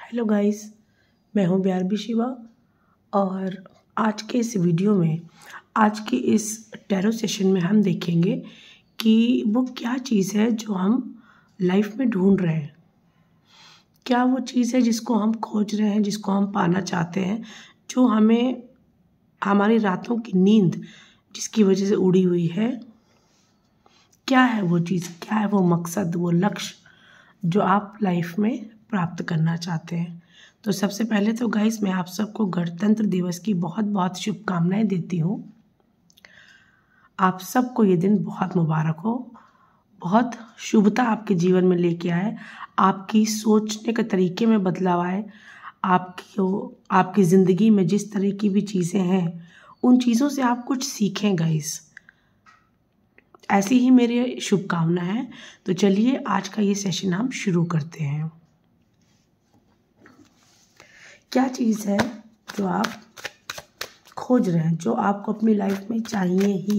Hello guys, मैं हूँ BRB Shiva और आज के इस वीडियो में आज की इस टैरो सेशन में हम देखेंगे कि वो क्या चीज़ है जो हम लाइफ में ढूंढ रहे हैं। क्या वो चीज़ है जिसको हम खोज रहे हैं, जिसको हम पाना चाहते हैं, जो हमें हमारी रातों की नींद जिसकी वजह से उड़ी हुई है। क्या है वो चीज़, क्या है वो मकसद, वो लक्ष्य जो आप लाइफ में प्राप्त करना चाहते हैं। तो सबसे पहले तो गाइस, मैं आप सबको गणतंत्र दिवस की बहुत बहुत शुभकामनाएं देती हूँ। आप सबको ये दिन बहुत मुबारक हो, बहुत शुभता आपके जीवन में लेके आए, आपकी सोचने के तरीके में बदलाव आए, आपकी ज़िंदगी में जिस तरह की भी चीज़ें हैं उन चीज़ों से आप कुछ सीखें गाइस। ऐसी ही मेरी शुभकामना है। तो चलिए आज का ये सेशन हम शुरू करते हैं। क्या चीज़ है जो आप खोज रहे हैं, जो आपको अपनी लाइफ में चाहिए ही।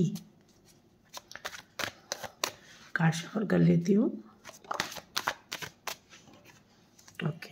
कार्ड शफल कर लेती हूँ। ओके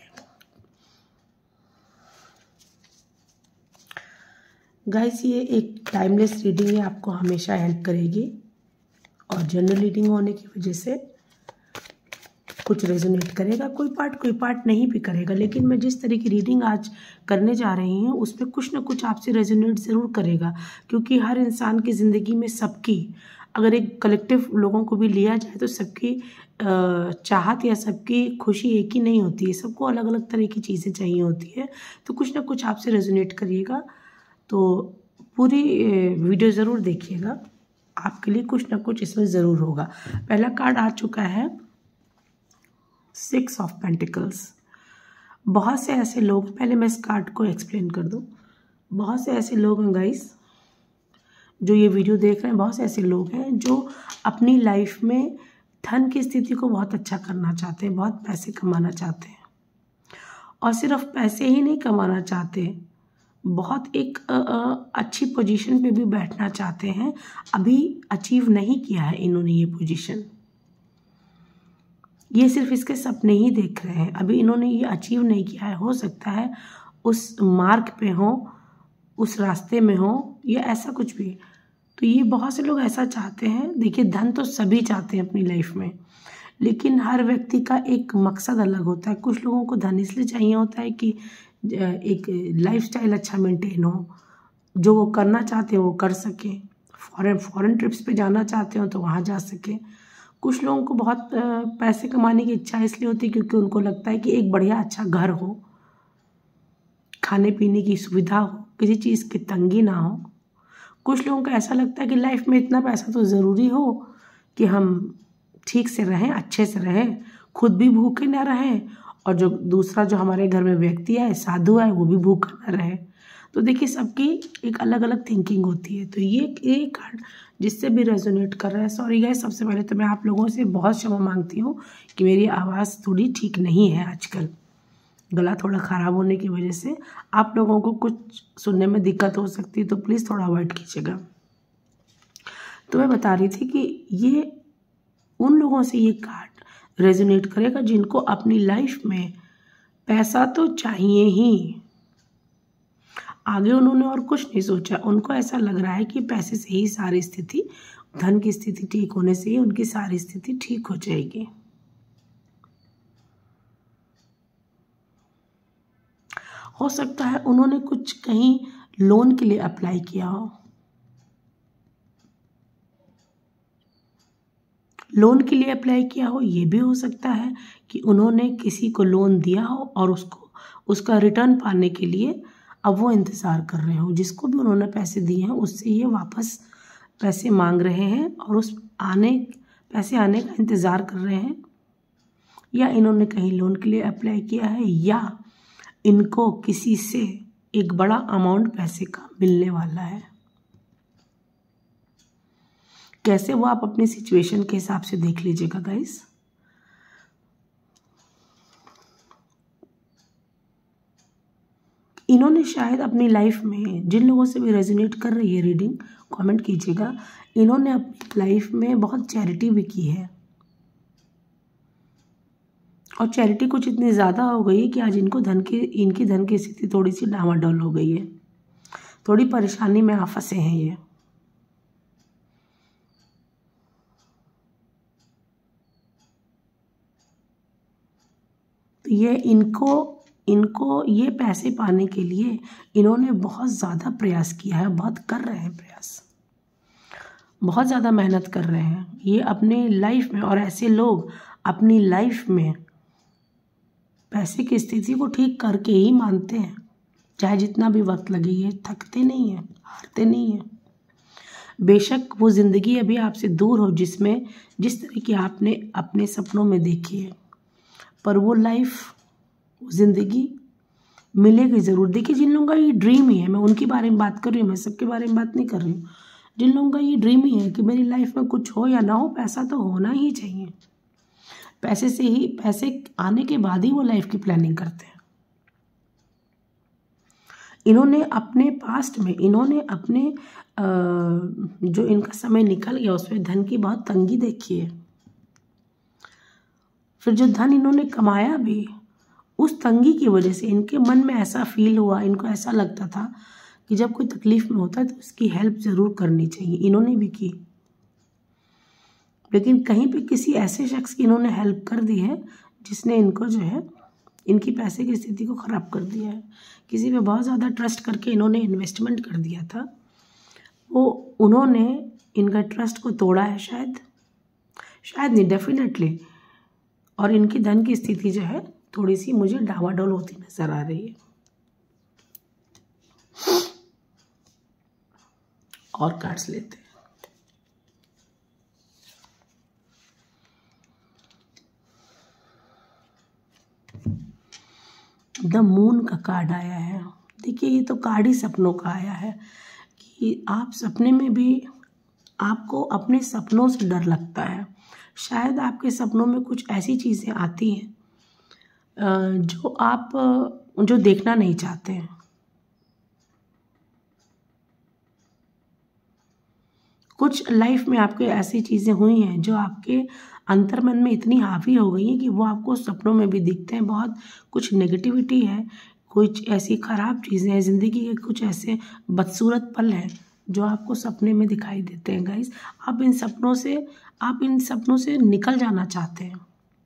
गाइस, ये एक टाइमलेस रीडिंग है, आपको हमेशा हेल्प करेगी और जनरल रीडिंग होने की वजह से कुछ रेजोनेट करेगा, कोई पार्ट नहीं भी करेगा। लेकिन मैं जिस तरह की रीडिंग आज करने जा रही हूँ उसमें कुछ ना कुछ आपसे रेजोनेट ज़रूर करेगा, क्योंकि हर इंसान की ज़िंदगी में सबकी, अगर एक कलेक्टिव लोगों को भी लिया जाए तो सबकी चाहत या सबकी खुशी एक ही नहीं होती है, सबको अलग अलग तरह की चीज़ें चाहिए होती है। तो कुछ ना कुछ आपसे रेजोनेट करिएगा, तो पूरी वीडियो ज़रूर देखिएगा, आपके लिए कुछ ना कुछ इसमें ज़रूर होगा। पहला कार्ड आ चुका है 6 ऑफ पेंटिकल्स। बहुत से ऐसे लोग, पहले मैं इस कार्ड को एक्सप्लेन कर दूं। बहुत से ऐसे लोग हैं गाइस जो ये वीडियो देख रहे हैं, बहुत से ऐसे लोग हैं जो अपनी लाइफ में धन की स्थिति को बहुत अच्छा करना चाहते हैं, बहुत पैसे कमाना चाहते हैं, और सिर्फ पैसे ही नहीं कमाना चाहते, बहुत एक अच्छी पोजीशन पे भी बैठना चाहते हैं। अभी अचीव नहीं किया है इन्होंने ये पोजीशन, ये सिर्फ इसके सपने ही देख रहे हैं, अभी इन्होंने ये अचीव नहीं किया है। हो सकता है उस मार्ग पे हो, उस रास्ते में हो, या ऐसा कुछ भी। तो ये बहुत से लोग ऐसा चाहते हैं। देखिए, धन तो सभी चाहते हैं अपनी लाइफ में, लेकिन हर व्यक्ति का एक मकसद अलग होता है। कुछ लोगों को धन इसलिए चाहिए होता है कि एक लाइफस्टाइल अच्छा मेंटेन हो, जो वो करना चाहते हैं वो कर सकें, फॉरेन ट्रिप्स पे जाना चाहते हो तो वहाँ जा सकें। कुछ लोगों को बहुत पैसे कमाने की इच्छा इसलिए होती है क्योंकि उनको लगता है कि एक बढ़िया अच्छा घर हो, खाने पीने की सुविधा हो, किसी चीज़ की तंगी ना हो। कुछ लोगों को ऐसा लगता है कि लाइफ में इतना पैसा तो ज़रूरी हो कि हम ठीक से रहें, अच्छे से रहें, खुद भी भूखे ना रहें और जो दूसरा जो हमारे घर में व्यक्ति है, साधु है, वो भी भूखा ना रहे। तो देखिए, सबकी एक अलग अलग थिंकिंग होती है। तो ये कार्ड जिससे भी रेजोनेट कर रहा है, सॉरी गाइस, सबसे पहले तो मैं आप लोगों से बहुत क्षमा मांगती हूँ कि मेरी आवाज़ थोड़ी ठीक नहीं है आजकल, गला थोड़ा ख़राब होने की वजह से आप लोगों को कुछ सुनने में दिक्कत हो सकती है, तो प्लीज़ थोड़ा अवॉइड कीजिएगा। तो मैं बता रही थी कि ये उन लोगों से ये कार्ड रेजोनेट करेगा जिनको अपनी लाइफ में पैसा तो चाहिए ही, आगे उन्होंने और कुछ नहीं सोचा। उनको ऐसा लग रहा है कि पैसे से ही सारी स्थिति, धन की स्थिति ठीक होने से ही उनकी सारी स्थिति ठीक हो जाएगी। हो सकता है उन्होंने कुछ कहीं लोन के लिए अप्लाई किया हो, लोन के लिए अप्लाई किया हो। ये भी हो सकता है कि उन्होंने किसी को लोन दिया हो और उसका रिटर्न पाने के लिए अब वो इंतज़ार कर रहे हो, जिसको भी उन्होंने पैसे दिए हैं उससे ये वापस पैसे मांग रहे हैं और उस पैसे आने का इंतज़ार कर रहे हैं। या इन्होंने कहीं लोन के लिए अप्लाई किया है, या इनको किसी से एक बड़ा अमाउंट पैसे का मिलने वाला है। कैसे, वो आप अपनी सिचुएशन के हिसाब से देख लीजिएगा गाइस। इन्होंने शायद अपनी लाइफ में, जिन लोगों से भी रेजोनेट कर रही है रीडिंग, कमेंट कीजिएगा, इन्होंने अपनी लाइफ में बहुत चैरिटी भी की है। और चैरिटी कुछ इतनी ज़्यादा हो गई है कि आज इनकी धन की स्थिति थोड़ी सी डामाडोल हो गई है, थोड़ी परेशानी में आप फंसे हैं ये। तो ये इनको ये पैसे पाने के लिए इन्होंने बहुत ज़्यादा प्रयास किया है, बहुत कर रहे हैं प्रयास, बहुत ज़्यादा मेहनत कर रहे हैं ये अपने लाइफ में। और ऐसे लोग अपनी लाइफ में पैसे की स्थिति को ठीक करके ही मानते हैं, चाहे जितना भी वक्त लगे। ये थकते नहीं हैं, हारते नहीं हैं। बेशक वो ज़िंदगी अभी आपसे दूर हो जिस तरह की आपने अपने सपनों में देखी है, पर वो लाइफ, वो ज़िंदगी मिलेगी ज़रूर। देखिए, जिन लोगों का ये ड्रीम ही है, मैं उनके बारे में बात कर रही हूँ, मैं सबके बारे में बात नहीं कर रही हूँ। जिन लोगों का ये ड्रीम ही है कि मेरी लाइफ में कुछ हो या ना हो, पैसा तो होना ही चाहिए, पैसे आने के बाद ही वो लाइफ की प्लानिंग करते हैं। इन्होंने अपने पास्ट में अपने जो इनका समय निकल गया उसमें धन की बहुत तंगी देखी है। फिर जो धन इन्होंने कमाया भी, उस तंगी की वजह से इनके मन में ऐसा फील हुआ, इनको ऐसा लगता था कि जब कोई तकलीफ में होता है तो उसकी हेल्प ज़रूर करनी चाहिए। इन्होंने भी की, लेकिन कहीं पे किसी ऐसे शख्स की इन्होंने हेल्प कर दी है जिसने इनको जो है इनकी पैसे की स्थिति को ख़राब कर दिया है। किसी पे बहुत ज़्यादा ट्रस्ट करके इन्होंने इन्वेस्टमेंट कर दिया था, उन्होंने इनका ट्रस्ट को तोड़ा है, शायद नहीं, डेफिनेटली। और इनकी धन की स्थिति जो है थोड़ी सी मुझे डावाडोल होती नज़र आ रही है। और कार्ड्स लेते हैं। द मून का कार्ड आया है। देखिए, ये तो कार्ड ही सपनों का आया है कि आप सपने में भी, आपको अपने सपनों से डर लगता है। शायद आपके सपनों में कुछ ऐसी चीज़ें आती हैं जो देखना नहीं चाहते हैं। कुछ लाइफ में आपके ऐसी चीज़ें हुई हैं जो आपके अंतर्मन में इतनी हावी हो गई हैं कि वो आपको सपनों में भी दिखते हैं। बहुत कुछ नेगेटिविटी है, कुछ ऐसी ख़राब चीज़ें हैं, ज़िंदगी के कुछ ऐसे बदसूरत पल हैं जो आपको सपने में दिखाई देते हैं। गाइस, आप इन सपनों से निकल जाना चाहते हैं।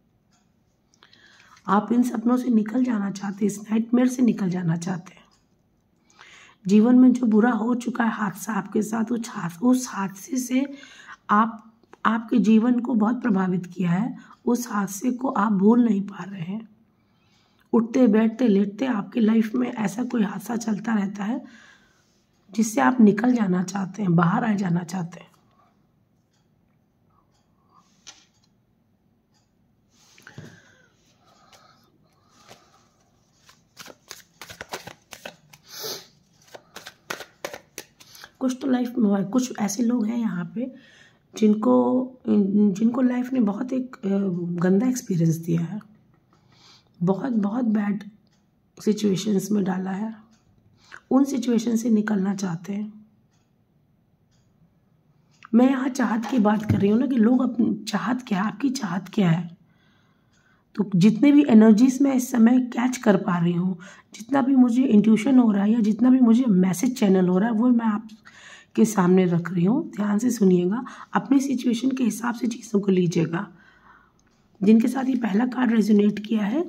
आप इन सपनों से निकल जाना चाहते हैं, इस नाइटमेयर से निकल जाना चाहते हैं। जीवन में जो बुरा हो चुका है हादसा आपके साथ, उस हादसे से आपके जीवन को बहुत प्रभावित किया है। उस हादसे को आप भूल नहीं पा रहे हैं। उठते बैठते लेटते आपकी लाइफ में ऐसा कोई हादसा चलता रहता है जिससे आप निकल जाना चाहते हैं, बाहर आ जाना चाहते हैं। कुछ तो लाइफ में हुआ है। कुछ ऐसे लोग हैं यहाँ पे जिनको लाइफ ने बहुत एक गंदा एक्सपीरियंस दिया है, बहुत बहुत बैड सिचुएशंस में डाला है। उन सिचुएशन से निकलना चाहते हैं। मैं यहाँ चाहत की बात कर रही हूँ ना, कि लोग अपनी चाहत क्या है, आपकी चाहत क्या है। तो जितने भी एनर्जीज मैं इस समय कैच कर पा रही हूँ, जितना भी मुझे इंट्यूशन हो रहा है या जितना भी मुझे मैसेज चैनल हो रहा है, वो मैं आपके सामने रख रही हूँ। ध्यान से सुनिएगा, अपनी सिचुएशन के हिसाब से चीज़ों को लीजिएगा। जिनके साथ ये पहला कार्ड रेजोनेट किया है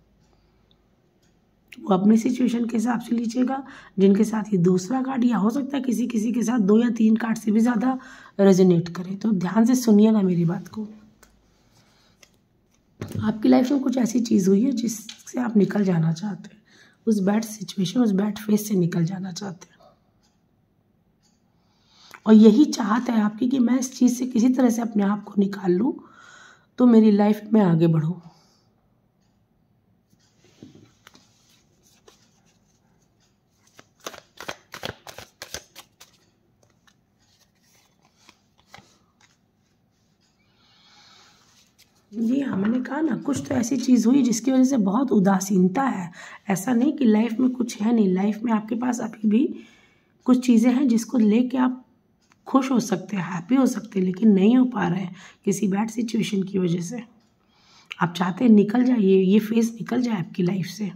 वो अपनी सिचुएशन के हिसाब से लीजिएगा। जिनके साथ ये दूसरा कार्ड, या हो सकता है किसी किसी के साथ 2 या 3 कार्ड से भी ज़्यादा रेजोनेट करे, तो ध्यान से सुनिएगा मेरी बात को। आपकी लाइफ में कुछ ऐसी चीज़ हुई है जिससे आप निकल जाना चाहते हैं, उस बैड सिचुएशन, उस बैड फेस से निकल जाना चाहते हैं। और यही चाहत है आपकी कि मैं इस चीज़ से किसी तरह से अपने आप को निकाल लूँ तो मेरी लाइफ में आगे बढ़ूँ। जी हाँ, मैंने कहा ना, कुछ तो ऐसी चीज़ हुई जिसकी वजह से बहुत उदासीनता है। ऐसा नहीं कि लाइफ में कुछ है नहीं, लाइफ में आपके पास अभी भी कुछ चीज़ें हैं जिसको लेके आप खुश हो सकते हैं, हैप्पी हो सकते हैं, लेकिन नहीं हो पा रहे हैं किसी बैड सिचुएशन की वजह से। आप चाहते हैं निकल जाइए, ये फेज निकल जाए आपकी लाइफ से।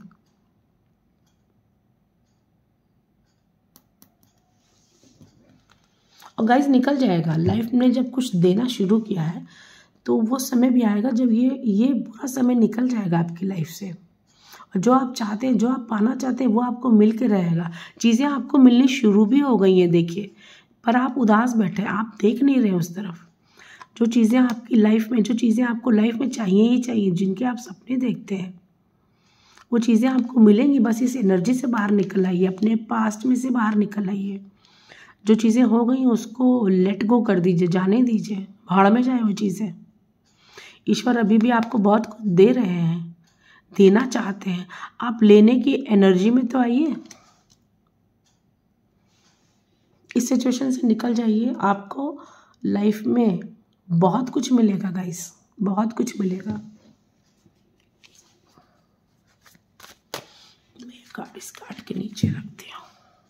और गाइस निकल जाएगा। लाइफ ने जब कुछ देना शुरू किया है तो वो समय भी आएगा जब ये बुरा समय निकल जाएगा आपकी लाइफ से। और जो आप चाहते हैं, जो आप पाना चाहते हैं, वो आपको मिल के रहेगा। चीज़ें आपको मिलनी शुरू भी हो गई हैं देखिए, पर आप उदास बैठे, आप देख नहीं रहे उस तरफ। जो चीज़ें आपकी लाइफ में, जो चीज़ें आपको लाइफ में चाहिए ही चाहिए, जिनके आप सपने देखते हैं, वो चीज़ें आपको मिलेंगी। बस इस एनर्जी से बाहर निकल आइए, अपने पास्ट में से बाहर निकल आइए। जो चीज़ें हो गई उसको लेट गो कर दीजिए, जाने दीजिए, भाड़ में जाए वो चीज़ें। ईश्वर अभी भी आपको बहुत कुछ दे रहे हैं, देना चाहते हैं। आप लेने की एनर्जी में तो आइए, इस सिचुएशन से निकल जाइए। आपको लाइफ में बहुत कुछ मिलेगा गाइस, बहुत कुछ मिलेगा। मैं कार्ड इस कार्ड के नीचे रखती हूँ।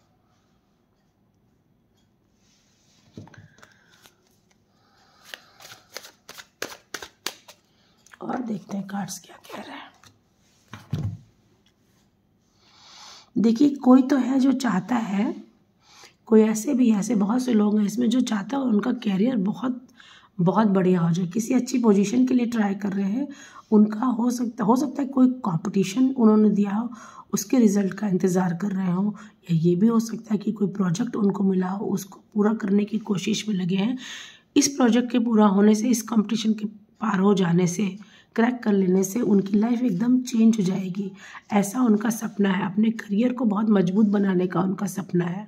और देखते हैं कार्ड्स क्या कह रहे हैं। देखिए कोई तो है जो चाहता है, कोई ऐसे बहुत से लोग हैं इसमें जो चाहता है उनका कैरियर बहुत बहुत बढ़िया हो जाए, किसी अच्छी पोजीशन के लिए ट्राई कर रहे हैं। उनका हो सकता है कोई कंपटीशन उन्होंने दिया हो, उसके रिजल्ट का इंतज़ार कर रहे हो, या ये भी हो सकता है कि कोई प्रोजेक्ट उनको मिला हो, उसको पूरा करने की कोशिश में लगे हैं। इस प्रोजेक्ट के पूरा होने से, इस कंपटीशन के पार हो जाने से, क्रैक कर लेने से उनकी लाइफ एकदम चेंज हो जाएगी। ऐसा उनका सपना है, अपने करियर को बहुत मजबूत बनाने का उनका सपना है।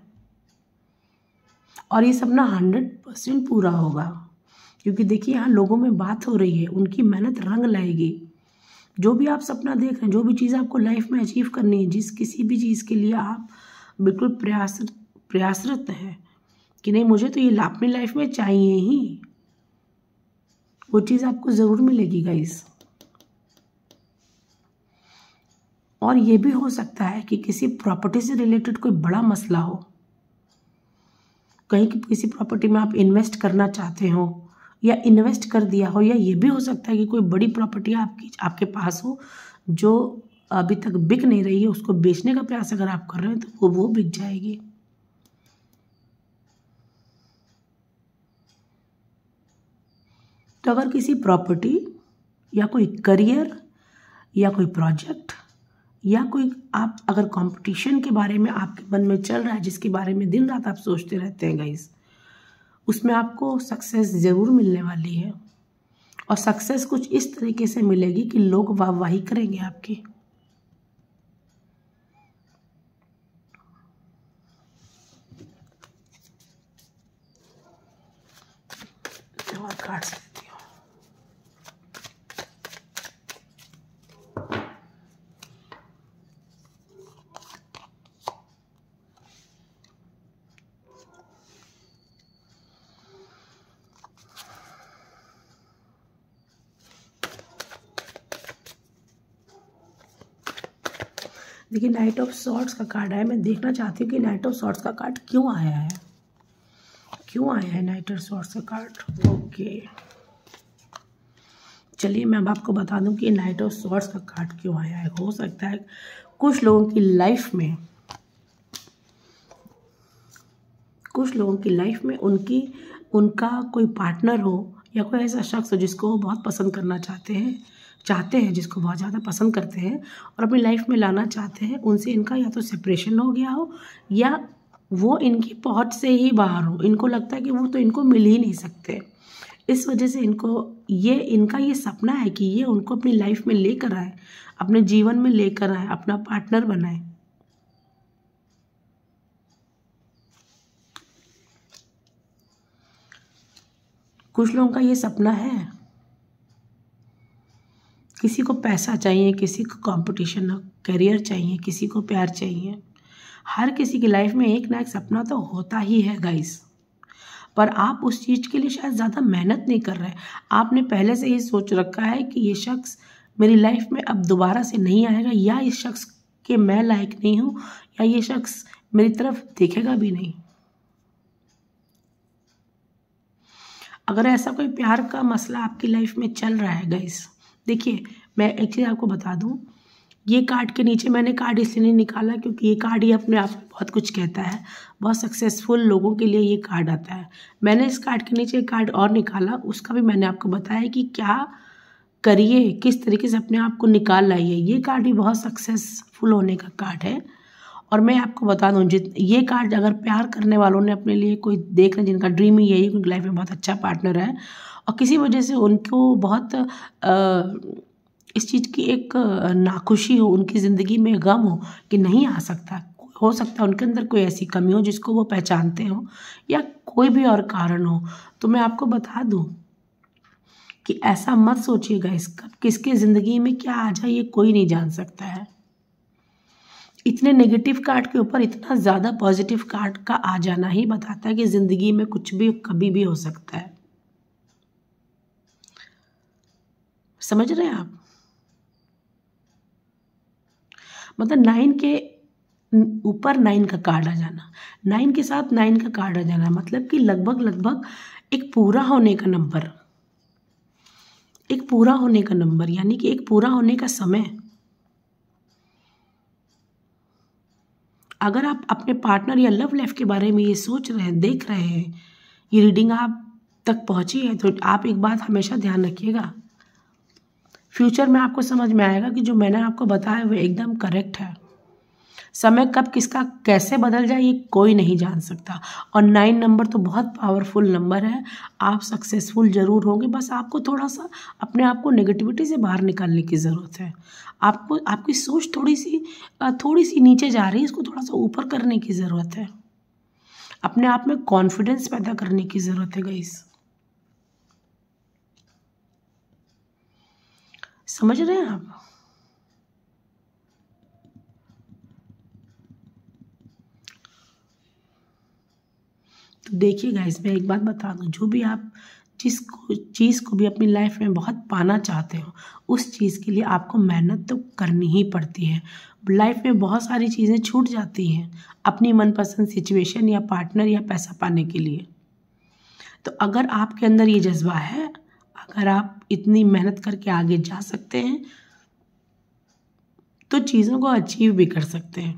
और ये सपना 100% पूरा होगा, क्योंकि देखिए यहाँ लोगों में बात हो रही है, उनकी मेहनत रंग लाएगी। जो भी आप सपना देख रहे हैं, जो भी चीज़ आपको लाइफ में अचीव करनी है, किसी भी चीज़ के लिए आप बिल्कुल प्रयासरत हैं कि नहीं मुझे तो ये अपनी लाइफ में चाहिए ही, वो चीज़ आपको ज़रूर मिलेगी गाइस। और ये भी हो सकता है कि किसी प्रॉपर्टी से रिलेटेड कोई बड़ा मसला हो, कहीं किसी प्रॉपर्टी में आप इन्वेस्ट करना चाहते हो या इन्वेस्ट कर दिया हो, या ये भी हो सकता है कि कोई बड़ी प्रॉपर्टी आपके पास हो जो अभी तक बिक नहीं रही है, उसको बेचने का प्रयास अगर आप कर रहे हैं तो वो बिक जाएगी। तो अगर किसी प्रॉपर्टी या कोई करियर या कोई प्रोजेक्ट या कोई आप अगर कंपटीशन के बारे में आपके मन में चल रहा है, जिसके बारे में दिन रात आप सोचते रहते हैं गाइस, उसमें आपको सक्सेस ज़रूर मिलने वाली है। और सक्सेस कुछ इस तरीके से मिलेगी कि लोग वाहवाही करेंगे आपकी। और कार्ड्स लेती हूँ। देखिए नाइट ऑफ सॉर्ड्स का कार्ड है। मैं देखना चाहती हूँ कि नाइट ऑफ सॉर्ड्स का कार्ड क्यों आया है, क्यों आया है नाइट ऑफ सॉर्ड्स का कार्ड। ओके चलिए मैं अब आपको बता दूं कि नाइट ऑफ सॉर्ड्स का कार्ड क्यों आया है। हो सकता है कुछ लोगों की लाइफ में उनका कोई पार्टनर हो या कोई ऐसा शख्स हो जिसको वो बहुत पसंद करना चाहते हैं, जिसको बहुत ज़्यादा पसंद करते हैं और अपनी लाइफ में लाना चाहते हैं। उनसे इनका या तो सेपरेशन हो गया हो या वो इनकी पहुंच से ही बाहर हो। इनको लगता है कि वो तो इनको मिल ही नहीं सकते। इस वजह से इनका ये सपना है कि ये उनको अपनी लाइफ में लेकर आए, अपने जीवन में लेकर आए, अपना पार्टनर बनाए। कुछ लोगों का ये सपना है। किसी को पैसा चाहिए, किसी को कंपटीशन करियर चाहिए, किसी को प्यार चाहिए। हर किसी की लाइफ में एक ना एक सपना तो होता ही है गाइस, पर आप उस चीज़ के लिए शायद ज़्यादा मेहनत नहीं कर रहे। आपने पहले से ही सोच रखा है कि ये शख्स मेरी लाइफ में अब दोबारा से नहीं आएगा, या इस शख्स के मैं लायक नहीं हूँ, या ये शख्स मेरी तरफ देखेगा भी नहीं। अगर ऐसा कोई प्यार का मसला आपकी लाइफ में चल रहा है गाइस, देखिए, मैं एक चीज़ आपको बता दूं, ये कार्ड के नीचे मैंने कार्ड इसलिए नहीं निकाला क्योंकि ये कार्ड ही अपने आप में बहुत कुछ कहता है। बहुत सक्सेसफुल लोगों के लिए ये कार्ड आता है। मैंने इस कार्ड के नीचे एक कार्ड और निकाला, उसका भी मैंने आपको बताया कि क्या करिए, किस तरीके से अपने आप को निकाल लाइए। ये कार्ड भी बहुत सक्सेसफुल होने का कार्ड है। और मैं आपको बता दूं, ये कार्ड अगर प्यार करने वालों ने अपने लिए कोई देख रहे हैं, जिनका ड्रीम ही यही है, उनकी लाइफ में बहुत अच्छा पार्टनर है और किसी वजह से उनको बहुत इस चीज़ की एक नाखुशी हो, उनकी ज़िंदगी में गम हो कि नहीं आ सकता, हो सकता है उनके अंदर कोई ऐसी कमी हो जिसको वो पहचानते हो, या कोई भी और कारण हो, तो मैं आपको बता दूं कि ऐसा मत सोचिएगा। इसका किसके ज़िंदगी में क्या आ जाए ये कोई नहीं जान सकता है। इतने नेगेटिव कार्ड के ऊपर इतना ज़्यादा पॉजिटिव कार्ड का आ जाना ही बताता है कि ज़िंदगी में कुछ भी कभी भी हो सकता है। समझ रहे हैं आप? मतलब 9 के ऊपर 9 का कार्ड आ जाना, 9 के साथ 9 का कार्ड आ जाना, मतलब कि लगभग एक पूरा होने का नंबर, एक पूरा होने का नंबर, यानी कि एक पूरा होने का समय। अगर आप अपने पार्टनर या लव लाइफ के बारे में ये सोच रहे हैं, देख रहे हैं, ये रीडिंग आप तक पहुंची है, तो आप एक बात हमेशा ध्यान रखिएगा, फ्यूचर में आपको समझ में आएगा कि जो मैंने आपको बताया वो एकदम करेक्ट है। समय कब किसका कैसे बदल जाए ये कोई नहीं जान सकता। और 9 नंबर तो बहुत पावरफुल नंबर है। आप सक्सेसफुल ज़रूर होंगे, बस आपको थोड़ा सा अपने आप को नेगेटिविटी से बाहर निकालने की ज़रूरत है। आपको आपकी सोच थोड़ी सी नीचे जा रही है, इसको थोड़ा सा ऊपर करने की ज़रूरत है। अपने आप में कॉन्फिडेंस पैदा करने की ज़रूरत है गाइस। समझ रहे हैं आप? तो देखिए गाइस, मैं एक बात बता दूं, जो भी आप जिस चीज़ को भी अपनी लाइफ में बहुत पाना चाहते हो, उस चीज़ के लिए आपको मेहनत तो करनी ही पड़ती है। लाइफ में बहुत सारी चीज़ें छूट जाती हैं अपनी मनपसंद सिचुएशन या पार्टनर या पैसा पाने के लिए। तो अगर आपके अंदर ये जज्बा है, अगर आप इतनी मेहनत करके आगे जा सकते हैं, तो चीज़ों को अचीव भी कर सकते हैं।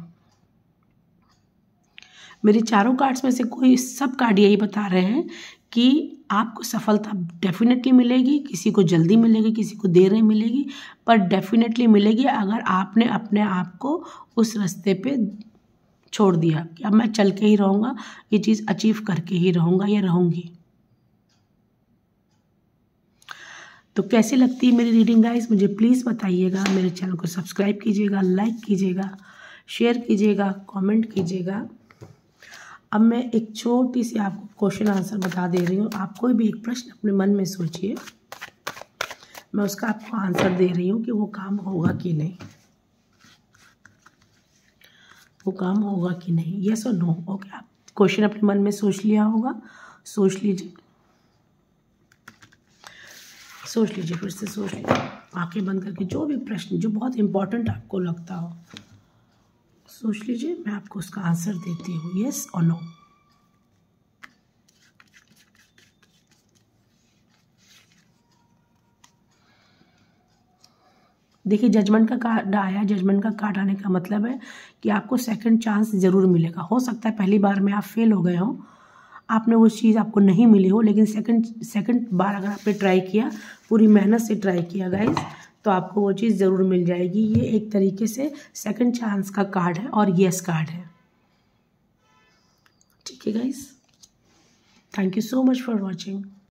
मेरे चारों कार्ड्स में से कोई सब कार्ड यही बता रहे हैं कि आपको सफलता डेफिनेटली मिलेगी, किसी को जल्दी मिलेगी, किसी को देर में मिलेगी, पर डेफिनेटली मिलेगी अगर आपने अपने आप को उस रास्ते पे छोड़ दिया कि अब मैं चल के ही रहूँगा, ये चीज़ अचीव करके ही रहूँगा या रहूँगी। तो कैसी लगती है मेरी रीडिंग गाइस, मुझे प्लीज़ बताइएगा। मेरे चैनल को सब्सक्राइब कीजिएगा, लाइक कीजिएगा, शेयर कीजिएगा, कमेंट कीजिएगा। अब मैं एक छोटी सी आपको क्वेश्चन आंसर बता दे रही हूँ। आप कोई भी एक प्रश्न अपने मन में सोचिए, मैं उसका आपको आंसर दे रही हूँ कि वो काम होगा कि नहीं, वो काम होगा कि नहीं, यस और नो। ओके, आप क्वेश्चन अपने मन में सोच लिया होगा, सोच लीजिए, सोच लीजिए, फिर से सोच लीजिए, आंखें बंद करके जो भी प्रश्न जो बहुत इम्पोर्टेंट आपको लगता हो सोच लीजिए। मैं आपको उसका आंसर देती हूँ, यस और नो। देखिए, जजमेंट का कार्ड आया। जजमेंट का कार्ड आने का मतलब है कि आपको सेकंड चांस ज़रूर मिलेगा। हो सकता है पहली बार में आप फेल हो गए हो, आपने वो चीज़ आपको नहीं मिली हो, लेकिन सेकंड बार अगर आपने ट्राई किया, पूरी मेहनत से ट्राई किया गाइस, तो आपको वो चीज़ ज़रूर मिल जाएगी। ये एक तरीके से सेकंड चांस का कार्ड है और येस कार्ड है। ठीक है guys, thank you so much for watching.